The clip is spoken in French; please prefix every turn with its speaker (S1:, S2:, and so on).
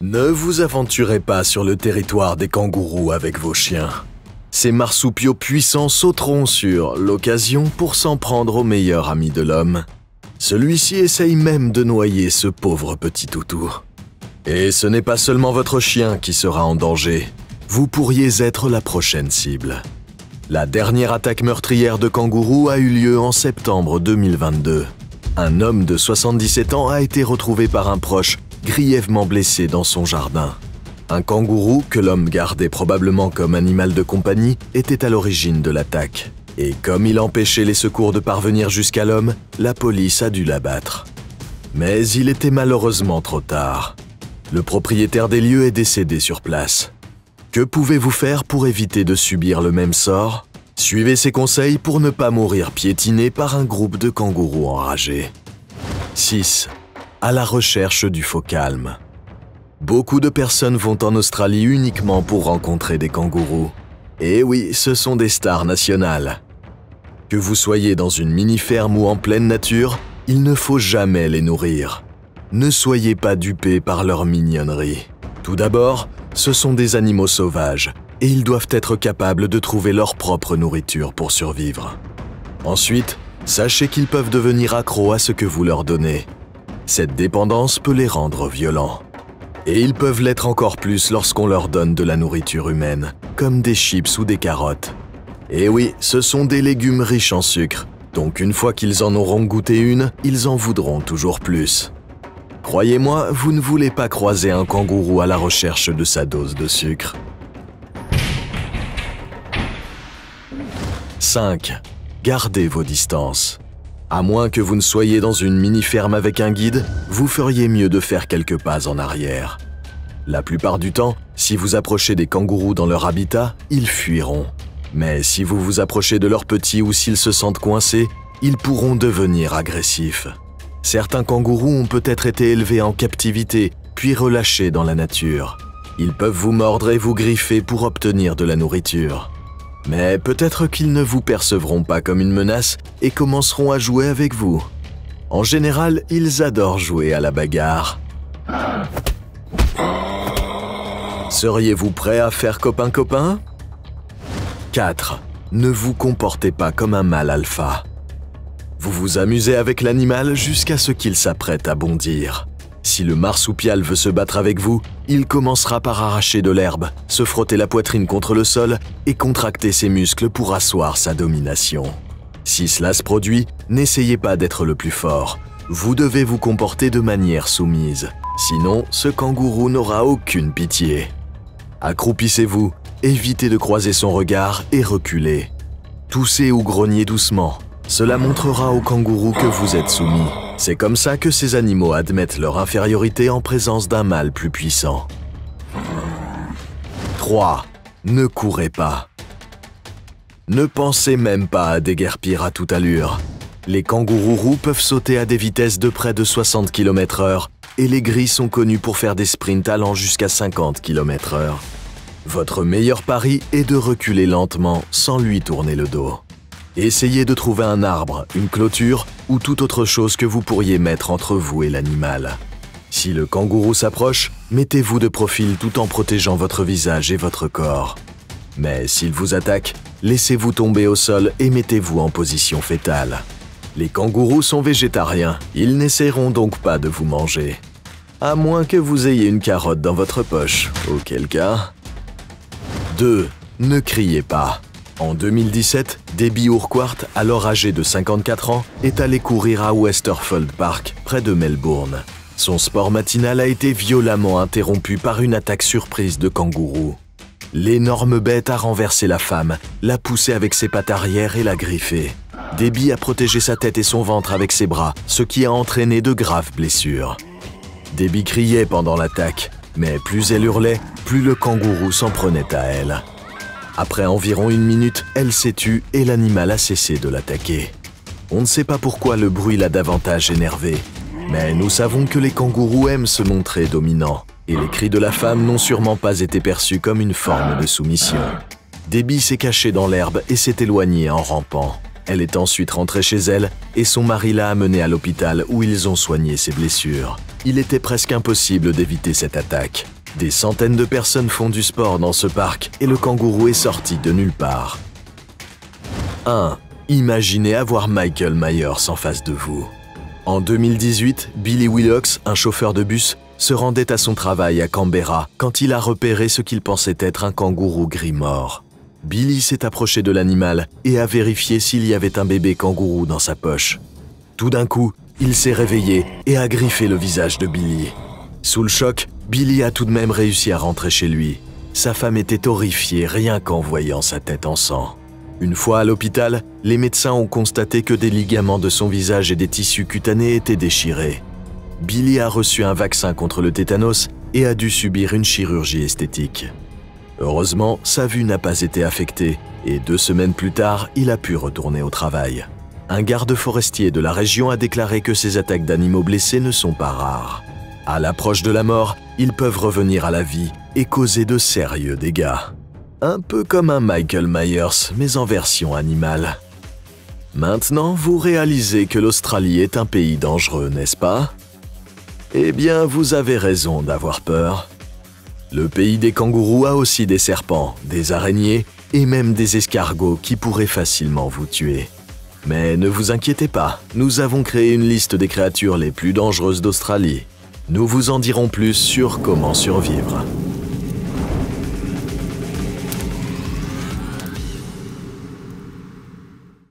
S1: Ne vous aventurez pas sur le territoire des kangourous avec vos chiens. Ces marsupiaux puissants sauteront sur l'occasion pour s'en prendre au meilleur ami de l'homme. Celui-ci essaye même de noyer ce pauvre petit toutou. Et ce n'est pas seulement votre chien qui sera en danger. Vous pourriez être la prochaine cible. La dernière attaque meurtrière de kangourous a eu lieu en septembre 2022. Un homme de 77 ans a été retrouvé par un proche, grièvement blessé dans son jardin. Un kangourou, que l'homme gardait probablement comme animal de compagnie, était à l'origine de l'attaque. Et comme il empêchait les secours de parvenir jusqu'à l'homme, la police a dû l'abattre. Mais il était malheureusement trop tard. Le propriétaire des lieux est décédé sur place. Que pouvez-vous faire pour éviter de subir le même sort? Suivez ces conseils pour ne pas mourir piétiné par un groupe de kangourous enragés. 6. À la recherche du faux calme. Beaucoup de personnes vont en Australie uniquement pour rencontrer des kangourous. Et oui, ce sont des stars nationales. Que vous soyez dans une mini-ferme ou en pleine nature, il ne faut jamais les nourrir. Ne soyez pas dupés par leur mignonnerie. Tout d'abord, ce sont des animaux sauvages et ils doivent être capables de trouver leur propre nourriture pour survivre. Ensuite, sachez qu'ils peuvent devenir accros à ce que vous leur donnez. Cette dépendance peut les rendre violents. Et ils peuvent l'être encore plus lorsqu'on leur donne de la nourriture humaine, comme des chips ou des carottes. Et oui, ce sont des légumes riches en sucre, donc une fois qu'ils en auront goûté une, ils en voudront toujours plus. Croyez-moi, vous ne voulez pas croiser un kangourou à la recherche de sa dose de sucre. 5. Gardez vos distances. À moins que vous ne soyez dans une mini-ferme avec un guide, vous feriez mieux de faire quelques pas en arrière. La plupart du temps, si vous approchez des kangourous dans leur habitat, ils fuiront. Mais si vous vous approchez de leurs petits ou s'ils se sentent coincés, ils pourront devenir agressifs. Certains kangourous ont peut-être été élevés en captivité, puis relâchés dans la nature. Ils peuvent vous mordre et vous griffer pour obtenir de la nourriture. Mais peut-être qu'ils ne vous percevront pas comme une menace et commenceront à jouer avec vous. En général, ils adorent jouer à la bagarre. Seriez-vous prêt à faire copain-copain? 4. Ne vous comportez pas comme un mâle alpha. Vous vous amusez avec l'animal jusqu'à ce qu'il s'apprête à bondir. Si le marsupial veut se battre avec vous, il commencera par arracher de l'herbe, se frotter la poitrine contre le sol et contracter ses muscles pour asseoir sa domination. Si cela se produit, n'essayez pas d'être le plus fort. Vous devez vous comporter de manière soumise. Sinon, ce kangourou n'aura aucune pitié. Accroupissez-vous, évitez de croiser son regard et reculez. Toussez ou grognez doucement. Cela montrera au kangourou que vous êtes soumis. C'est comme ça que ces animaux admettent leur infériorité en présence d'un mâle plus puissant. 3. Ne courez pas. Ne pensez même pas à déguerpir à toute allure. Les kangourous roux peuvent sauter à des vitesses de près de 60 km/h et les gris sont connus pour faire des sprints allant jusqu'à 50 km/h. Votre meilleur pari est de reculer lentement sans lui tourner le dos. Essayez de trouver un arbre, une clôture ou toute autre chose que vous pourriez mettre entre vous et l'animal. Si le kangourou s'approche, mettez-vous de profil tout en protégeant votre visage et votre corps. Mais s'il vous attaque, laissez-vous tomber au sol et mettez-vous en position fétale. Les kangourous sont végétariens, ils n'essaieront donc pas de vous manger. À moins que vous ayez une carotte dans votre poche, auquel cas... 2. Ne criez pas. En 2017, Debbie Urquhart, alors âgée de 54 ans, est allée courir à Westerfold Park, près de Melbourne. Son sport matinal a été violemment interrompu par une attaque surprise de kangourous. L'énorme bête a renversé la femme, l'a poussée avec ses pattes arrière et l'a griffée. Debbie a protégé sa tête et son ventre avec ses bras, ce qui a entraîné de graves blessures. Debbie criait pendant l'attaque, mais plus elle hurlait, plus le kangourou s'en prenait à elle. Après environ 1 minute, elle s'est tue et l'animal a cessé de l'attaquer. On ne sait pas pourquoi le bruit l'a davantage énervé, mais nous savons que les kangourous aiment se montrer dominants, et les cris de la femme n'ont sûrement pas été perçus comme une forme de soumission. Debbie s'est cachée dans l'herbe et s'est éloignée en rampant. Elle est ensuite rentrée chez elle et son mari l'a amenée à l'hôpital où ils ont soigné ses blessures. Il était presque impossible d'éviter cette attaque. Des centaines de personnes font du sport dans ce parc et le kangourou est sorti de nulle part. 1. Imaginez avoir Michael Myers en face de vous. En 2018, Billy Willox, un chauffeur de bus, se rendait à son travail à Canberra quand il a repéré ce qu'il pensait être un kangourou gris mort. Billy s'est approché de l'animal et a vérifié s'il y avait un bébé kangourou dans sa poche. Tout d'un coup, il s'est réveillé et a griffé le visage de Billy. Sous le choc, Billy a tout de même réussi à rentrer chez lui. Sa femme était horrifiée rien qu'en voyant sa tête en sang. Une fois à l'hôpital, les médecins ont constaté que des ligaments de son visage et des tissus cutanés étaient déchirés. Billy a reçu un vaccin contre le tétanos et a dû subir une chirurgie esthétique. Heureusement, sa vue n'a pas été affectée et 2 semaines plus tard, il a pu retourner au travail. Un garde forestier de la région a déclaré que ces attaques d'animaux blessés ne sont pas rares. À l'approche de la mort, ils peuvent revenir à la vie et causer de sérieux dégâts. Un peu comme un Michael Myers, mais en version animale. Maintenant, vous réalisez que l'Australie est un pays dangereux, n'est-ce pas? Eh bien, vous avez raison d'avoir peur. Le pays des kangourous a aussi des serpents, des araignées et même des escargots qui pourraient facilement vous tuer. Mais ne vous inquiétez pas, nous avons créé une liste des créatures les plus dangereuses d'Australie. Nous vous en dirons plus sur comment survivre.